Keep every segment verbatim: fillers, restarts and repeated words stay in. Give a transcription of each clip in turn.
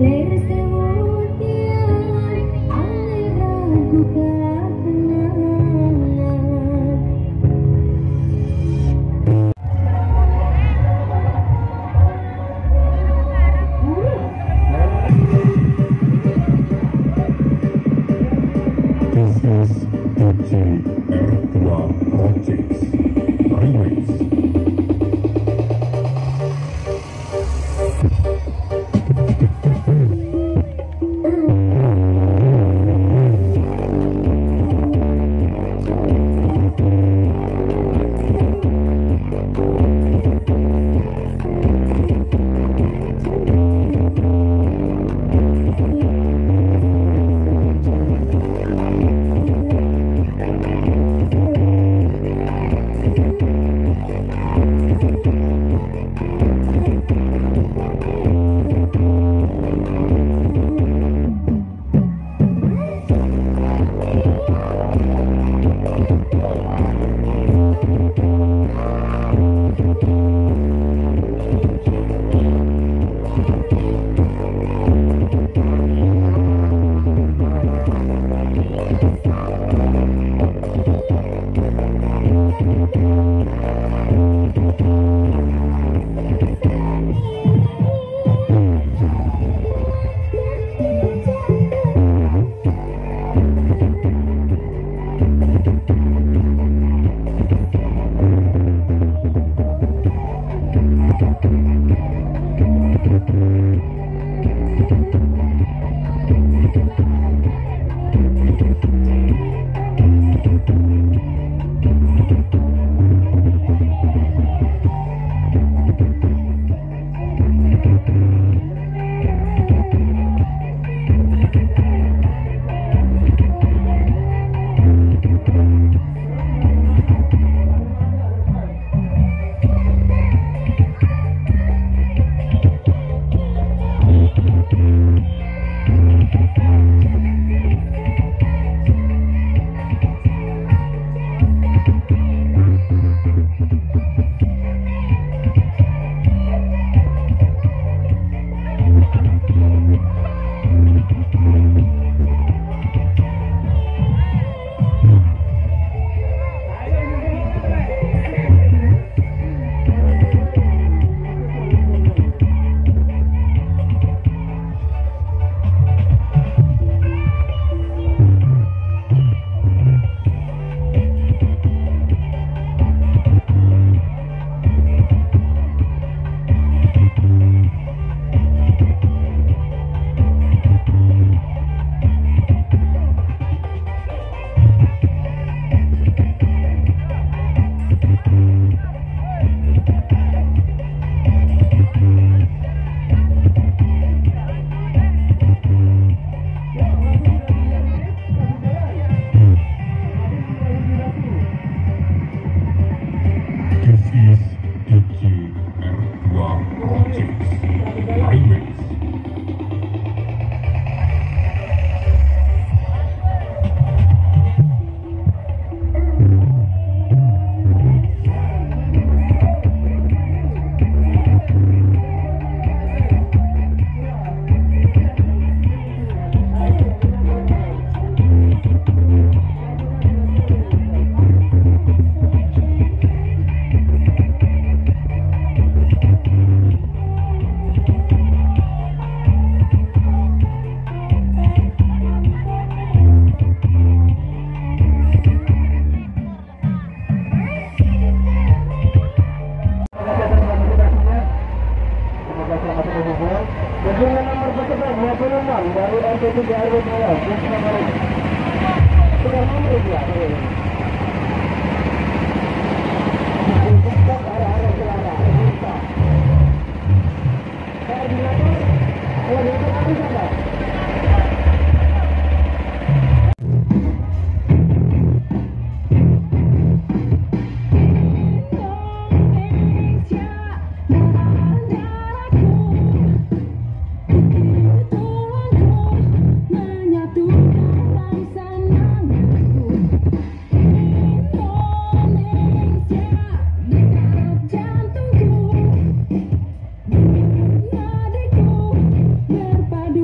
Berpadu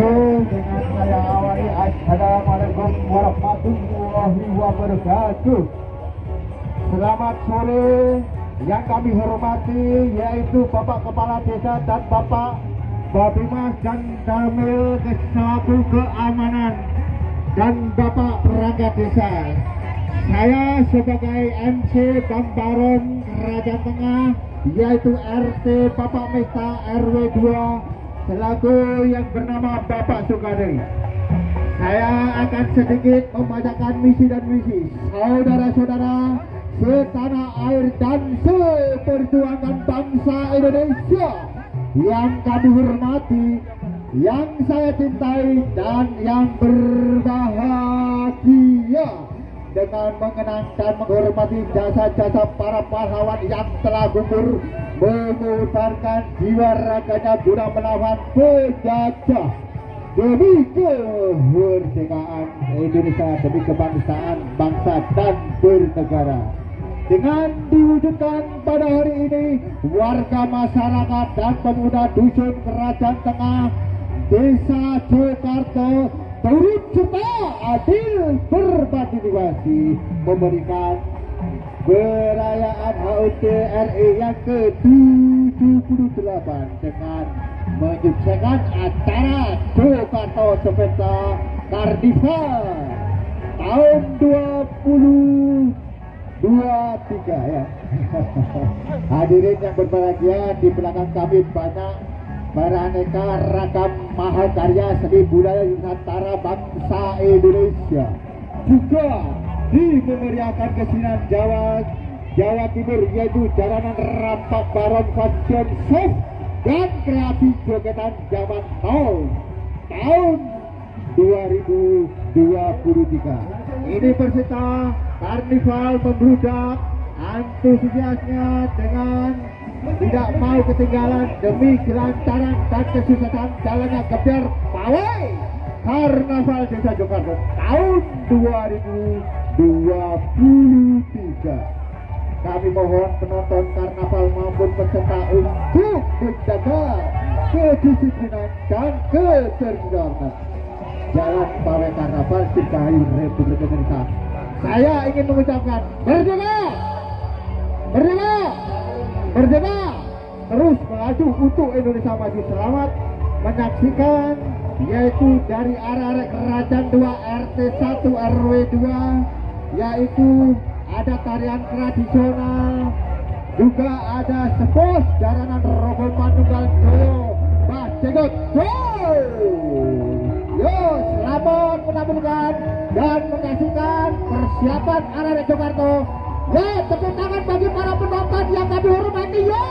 dengan saya awali. Assalamualaikum warahmatullahi wabarakatuh. Selamat sore yang kami hormati, yaitu Bapak Kepala Desa dan Bapak Babimas dan Damil selaku keamanan dan Bapak Perangkat Desa. Saya sebagai M C Bambaron Kerajaan Tengah, yaitu R T Bapak Mesta R W dua selaku yang bernama Bapak Sukadi. Saya akan sedikit membacakan misi dan visi saudara-saudara setanah air dan seperjuangan bangsa Indonesia yang kami hormati, yang saya cintai dan yang berbahagia, dengan mengenang dan menghormati jasa-jasa para pahlawan yang telah gugur mengorbankan jiwa raganya guna melawan penjajah demi kemerdekaan Indonesia, demi kebangsaan bangsa dan bernegara. Dengan diwujudkan pada hari ini, warga masyarakat dan pemuda dusun Kerajaan Tengah Desa Jogarto turut serta adil berpartisipasi memberikan perayaan H U T R I yang ke tujuh puluh delapan dengan menyukseskan acara Jogarto Sepeda Karnival tahun dua puluh dua puluh tiga ya. Hadirin yang berbahagia, di belakang kami banyak beraneka ragam mahakarya seni budaya Nusantara bangsa Indonesia. Juga dimeriahkan kesenian Jawa Jawa Timur, yaitu jalanan rampak baron fashion show dan kreasi jogetan zaman now tahun dua ribu dua puluh tiga. Ini peserta karnival membludak antusiasnya dengan tidak mau ketinggalan demi kelancaran dan kesuksesan jalannya gebiar pawai Karnaval Desa Jogarto tahun dua ribu dua puluh tiga. Kami mohon penonton karnaval maupun peserta untuk menjaga kedisiplinan dan ketertiban jalan pawai Karnaval Dirgahayu Republik Indonesia. Saya ingin mengucapkan merdeka, merdeka, merdeka, terus melaju untuk Indonesia maju. Selamat menyaksikan, yaitu dari arah Kerajaan dua R T satu R W dua, yaitu ada tarian tradisional, juga ada sepos jaranan Rogo Manunggal Joyo Mbah Jegot. Yo, selamat menampilkan dan menyaksikan persiapan arah Jogarto. Ya, tepuk tangan bagi para penonton yang kami hormati. Yo.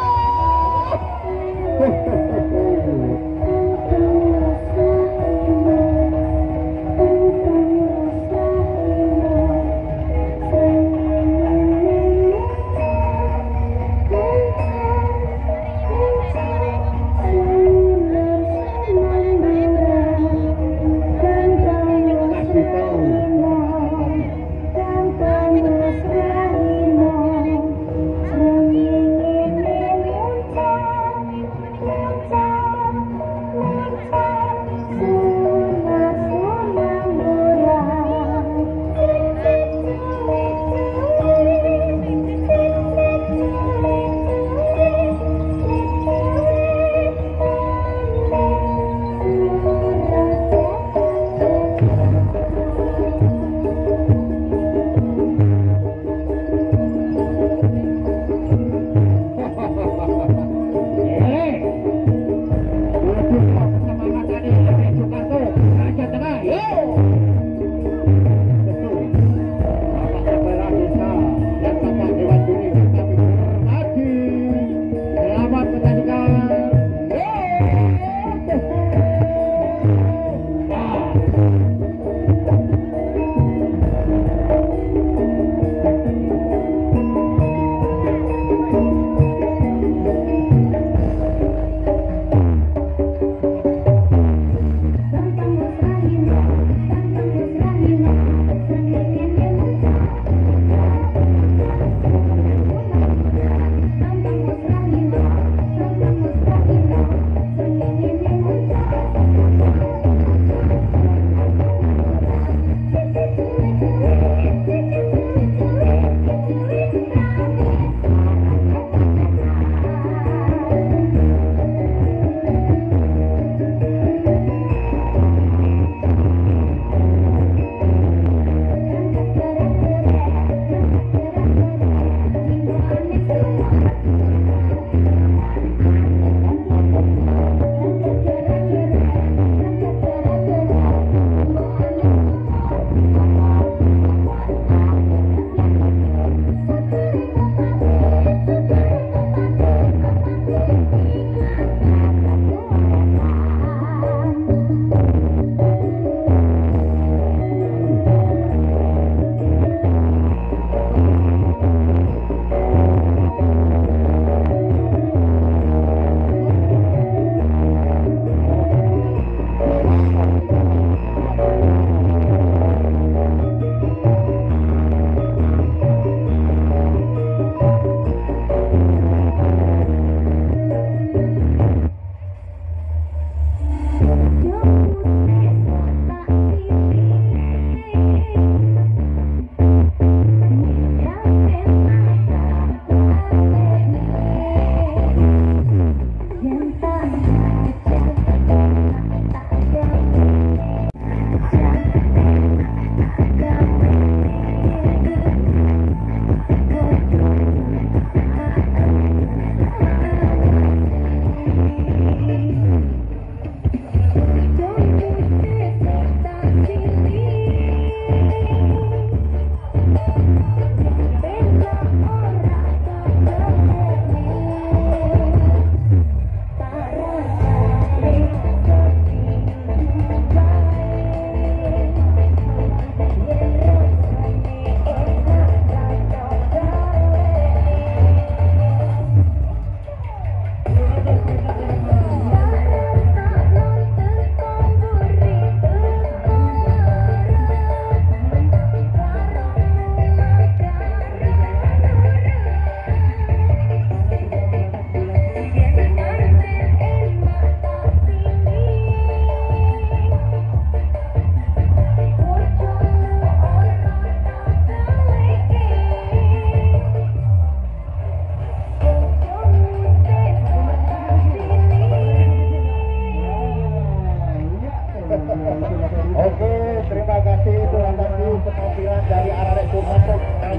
Oke, terima kasih telah tadi penampilan dari arah Jakarta.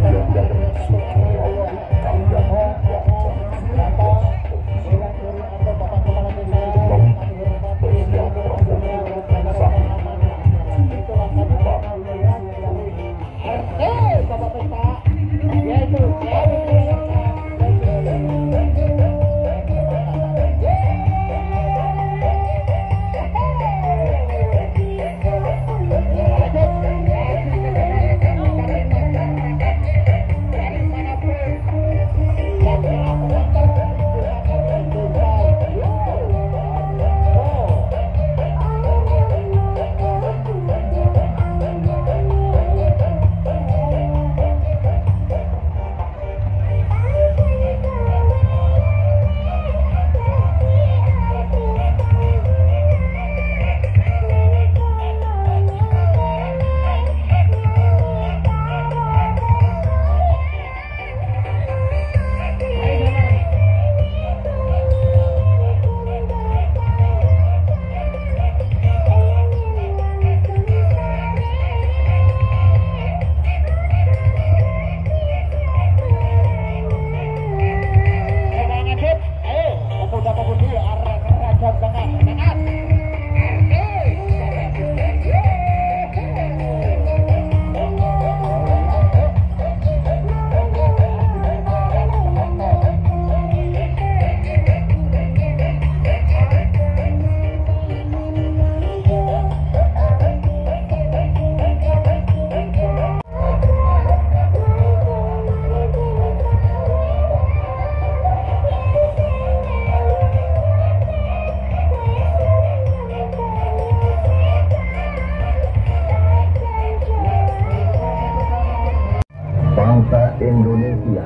Bangsa Indonesia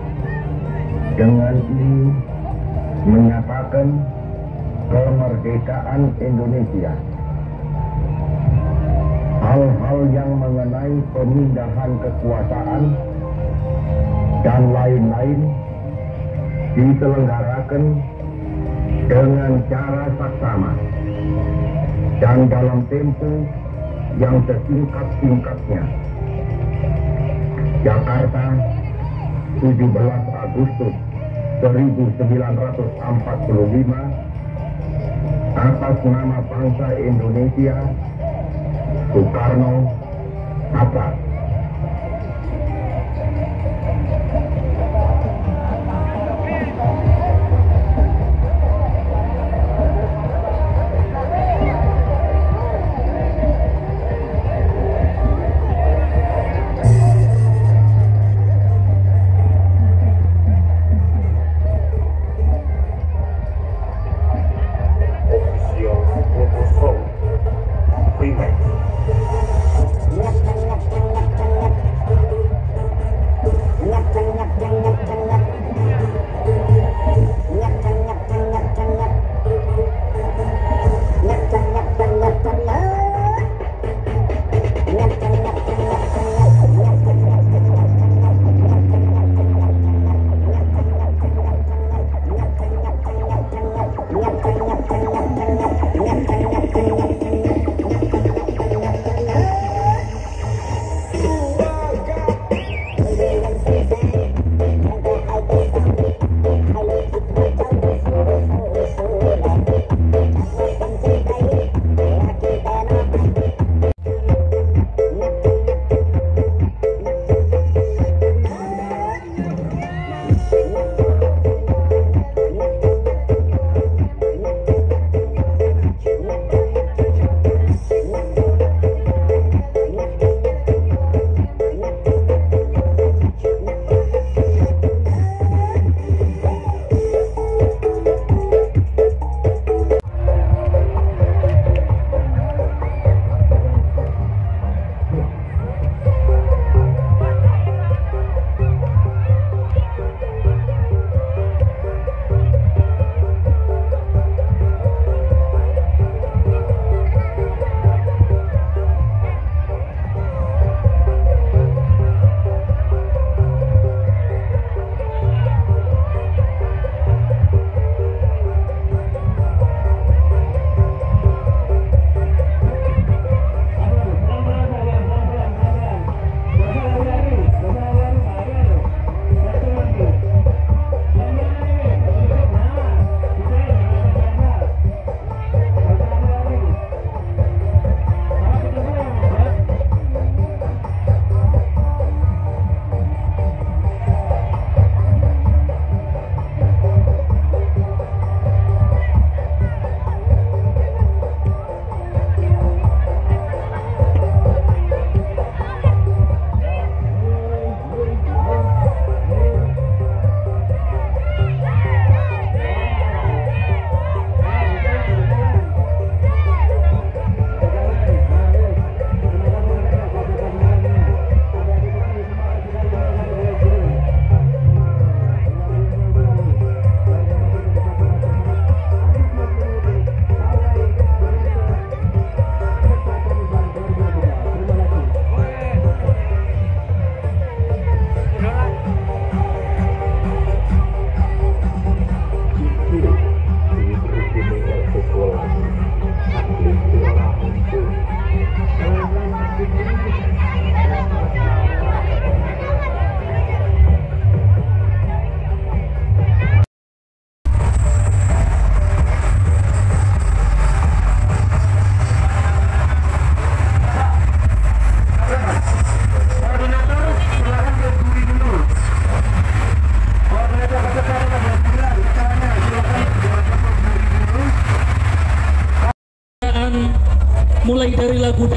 dengan ini menyatakan kemerdekaan Indonesia. Hal-hal yang mengenai pemindahan kekuasaan dan lain-lain diselenggarakan dengan cara saksama dan dalam tempo yang sesingkat-singkatnya. Jakarta, tujuh belas Agustus seribu sembilan ratus empat puluh lima, atas nama bangsa Indonesia, Soekarno Hatta.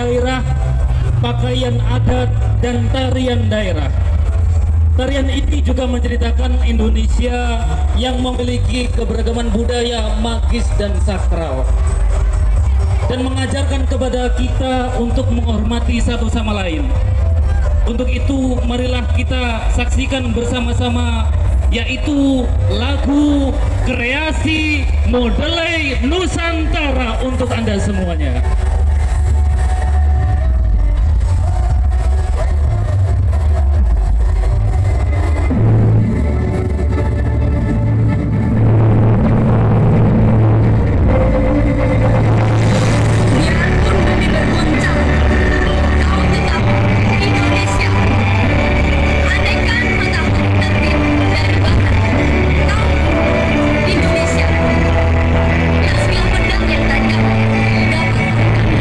daerah, pakaian adat, dan tarian daerah. Tarian ini juga menceritakan Indonesia yang memiliki keberagaman budaya magis dan sakral, dan mengajarkan kepada kita untuk menghormati satu sama lain. Untuk itu marilah kita saksikan bersama-sama, yaitu lagu kreasi Modelai Nusantara untuk Anda semuanya. Indonesia, yang segala pedang yang tajam dapat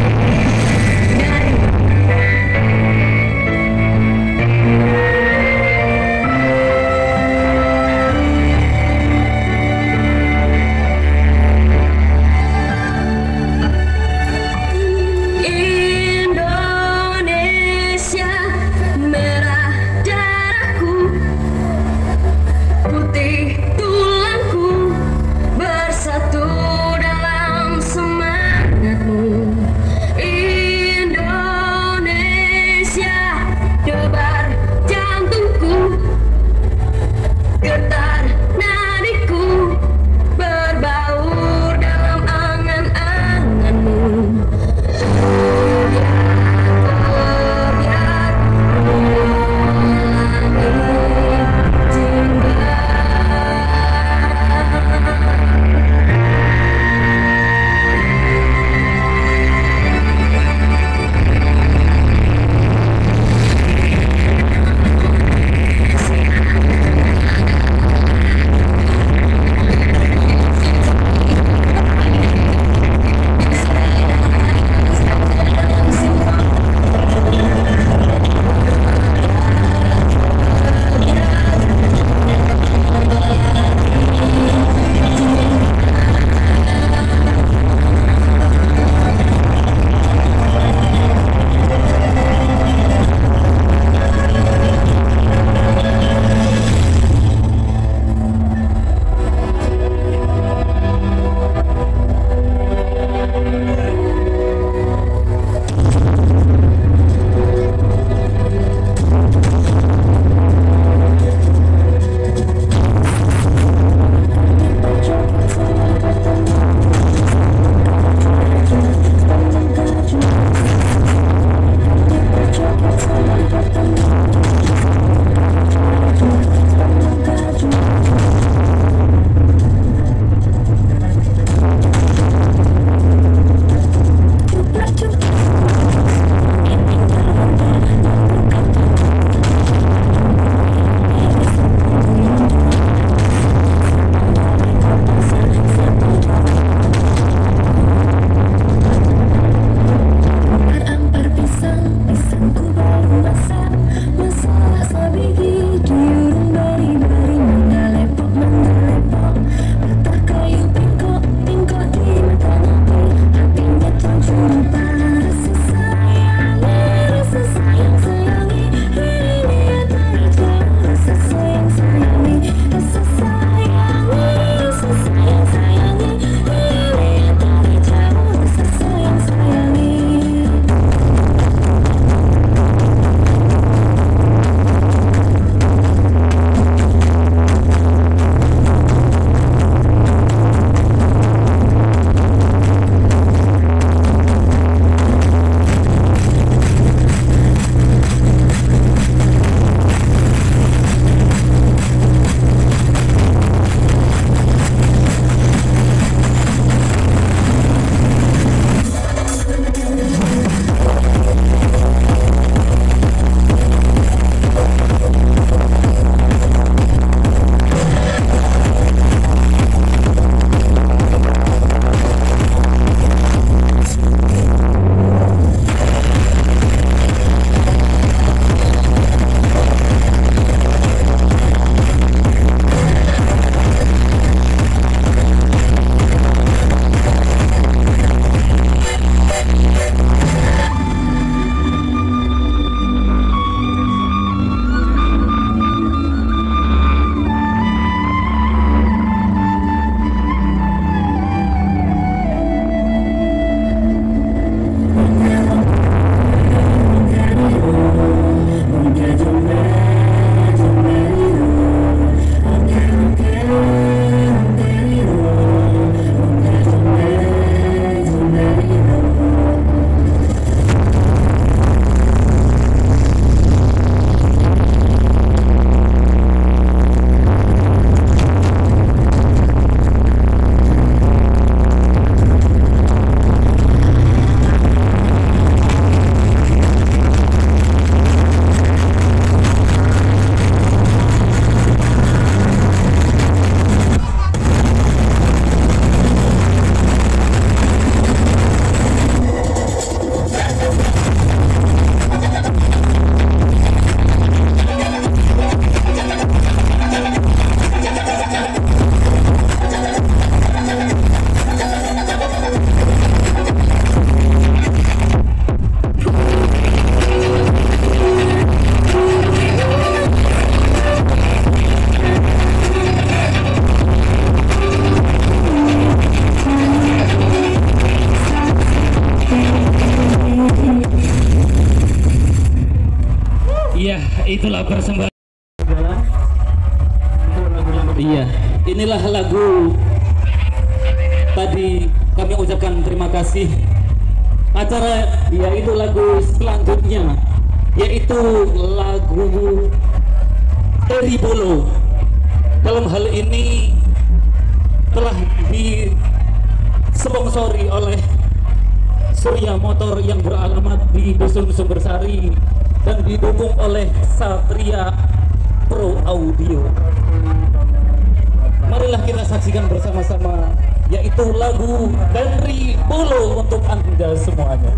itulah persembahan. Iya, inilah lagu tadi kami ucapkan terima kasih. Acara yaitu lagu selanjutnya yaitu lagu Teribolo. Dalam hal ini telah disponsori oleh Surya Motor yang beralamat di Dusun Sumbersari dan didukung oleh Satria Pro Audio. Marilah kita saksikan bersama-sama yaitu lagu Teribolo untuk Anda semuanya.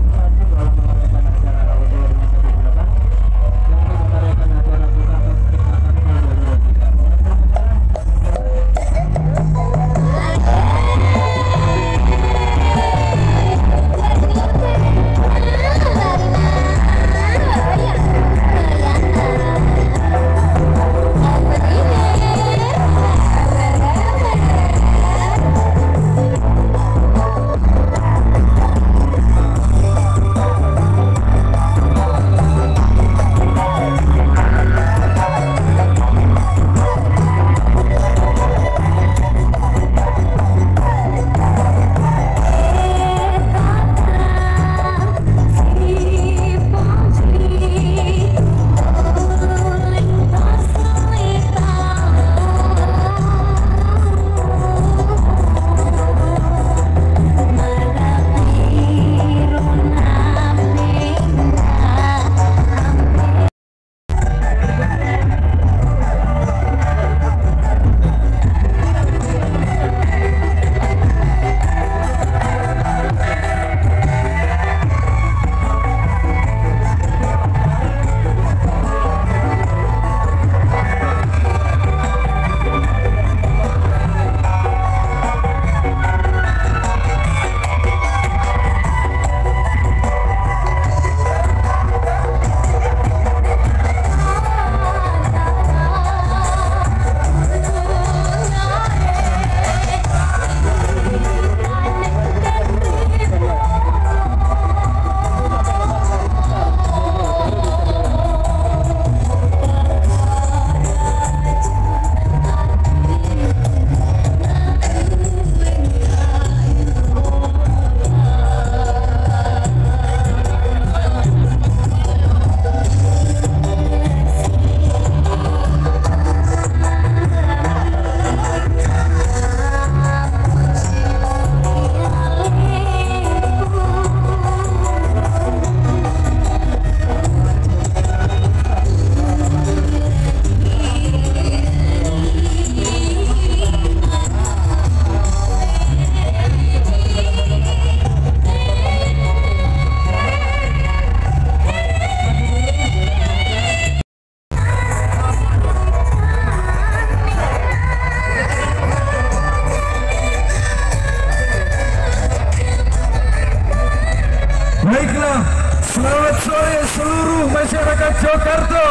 Baiklah, selamat sore seluruh masyarakat Jakarta.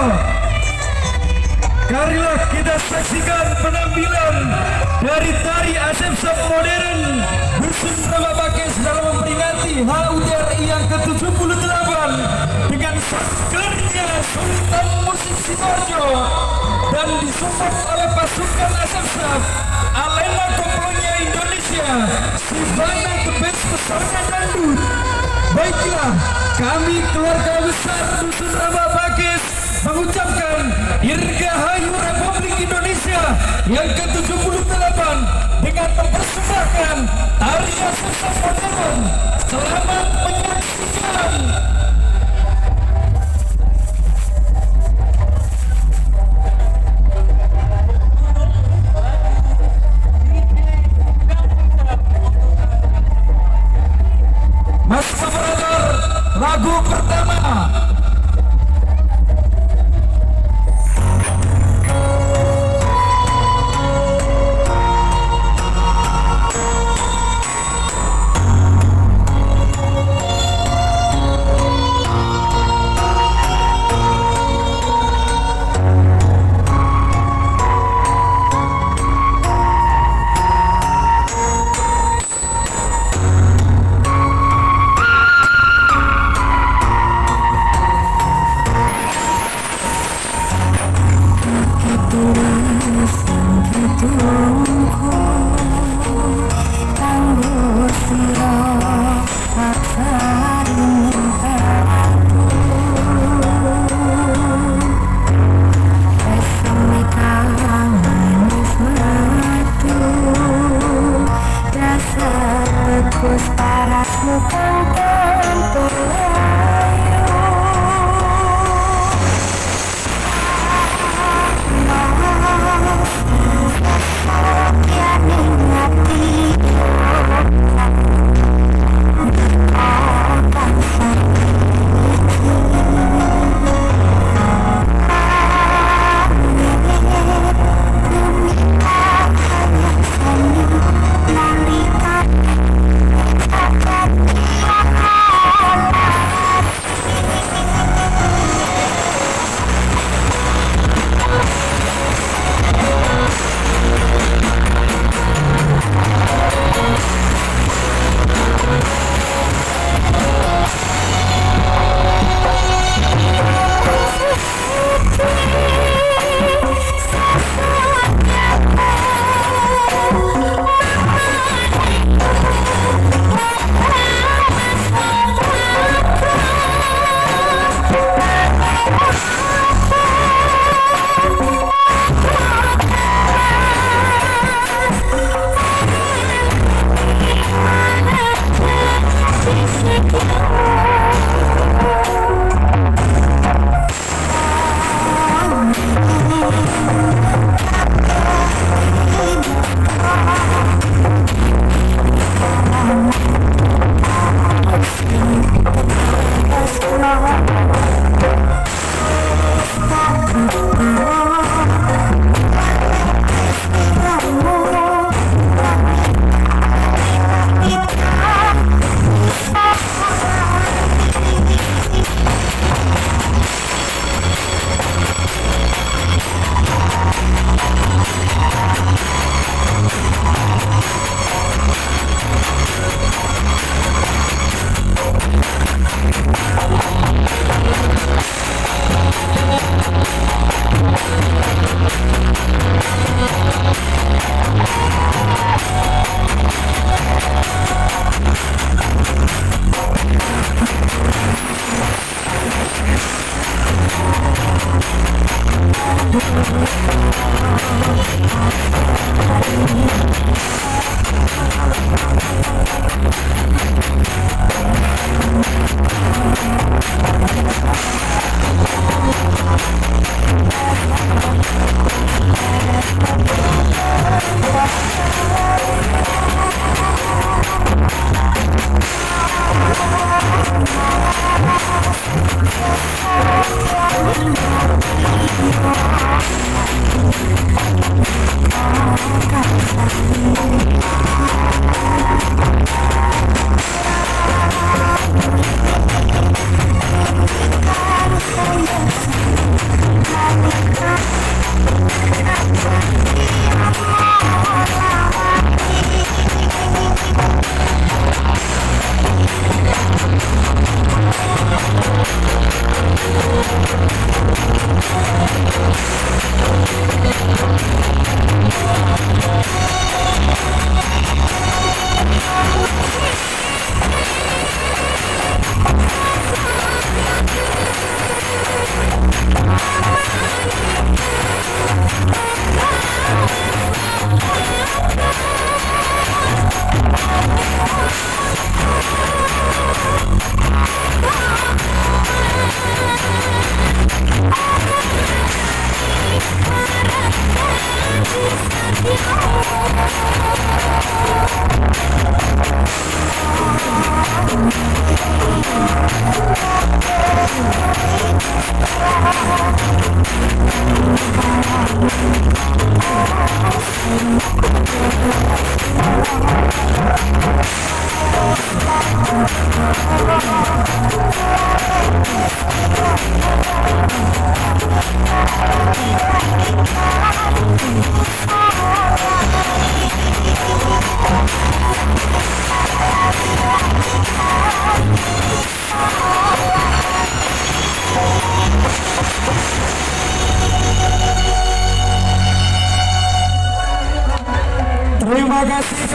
Marilah kita saksikan penampilan dari tari Asep modern Dusun Rababakes dalam memperingati H U T R I yang ke tujuh puluh delapan dengan sangkernya Sultan Musik Sidoarjo dan disupport oleh pasukan Asep Alena Komplonya Indonesia, Sivana The Best Pesona Dangdut. Baiklah, kami keluarga besar Dusun Rababakes mengucapkan Dirgahayu Republik Indonesia yang ke tujuh puluh delapan dengan mempersembahkan tarian sesat modern. Selamat menyaksikan. Mas Operator, lagu pertama.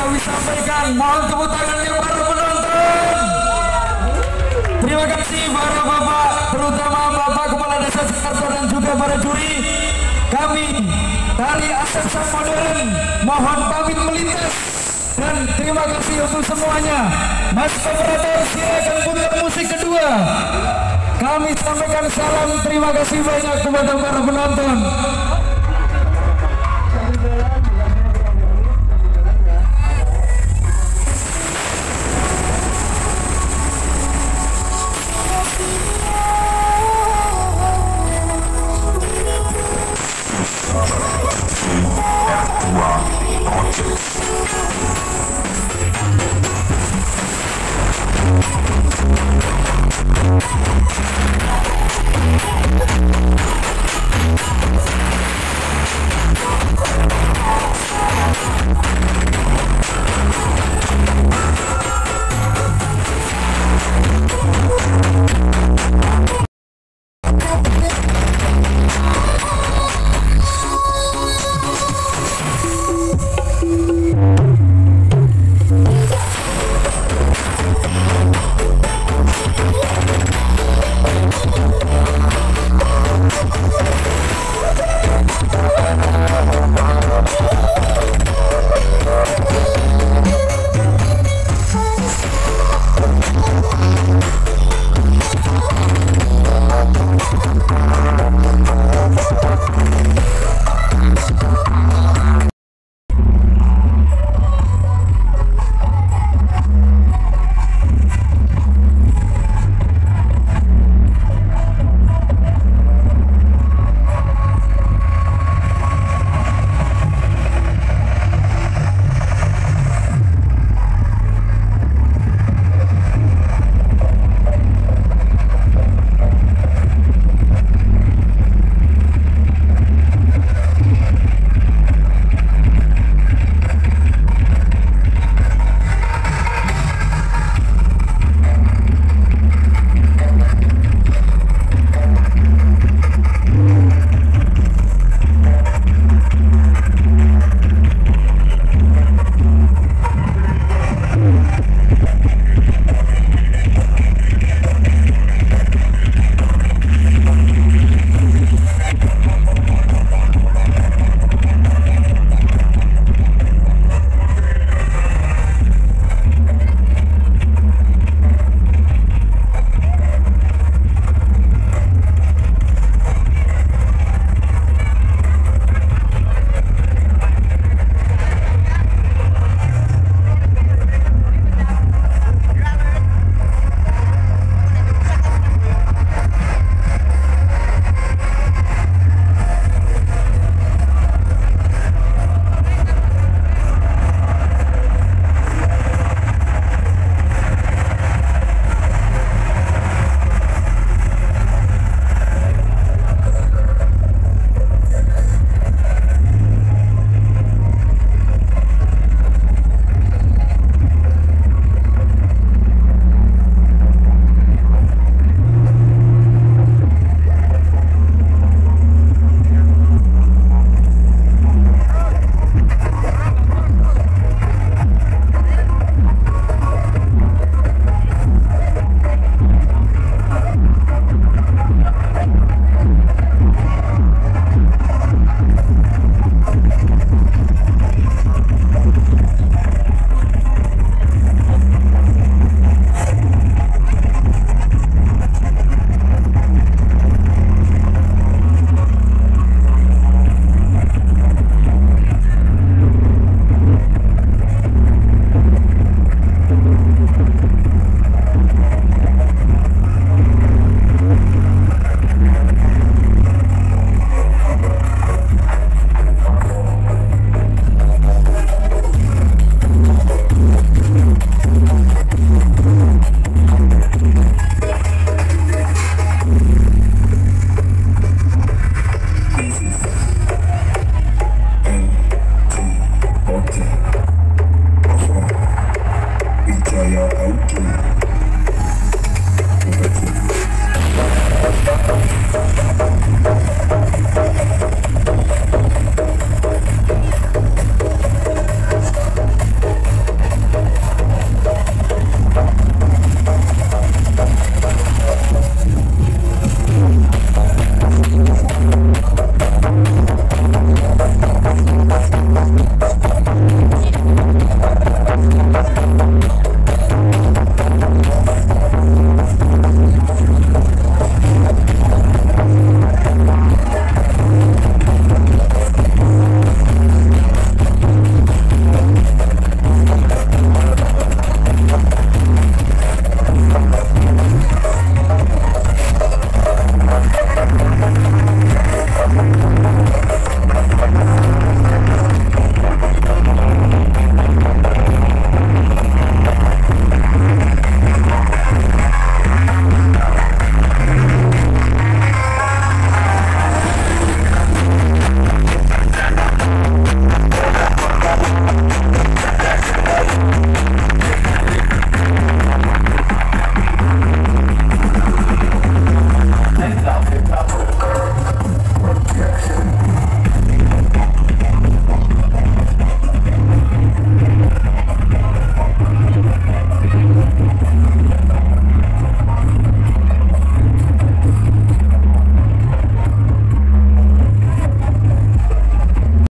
kami sampaikan. Mohon tepuk tangannya para penonton. Terima kasih para bapak, terutama bapak kepala desa Jakarta dan juga para juri. Kami dari Asepsa Modern mohon pamit melintas dan terima kasih untuk semuanya. Mas operator silakan putar musik kedua. Kami sampaikan salam terima kasih banyak kepada para penonton.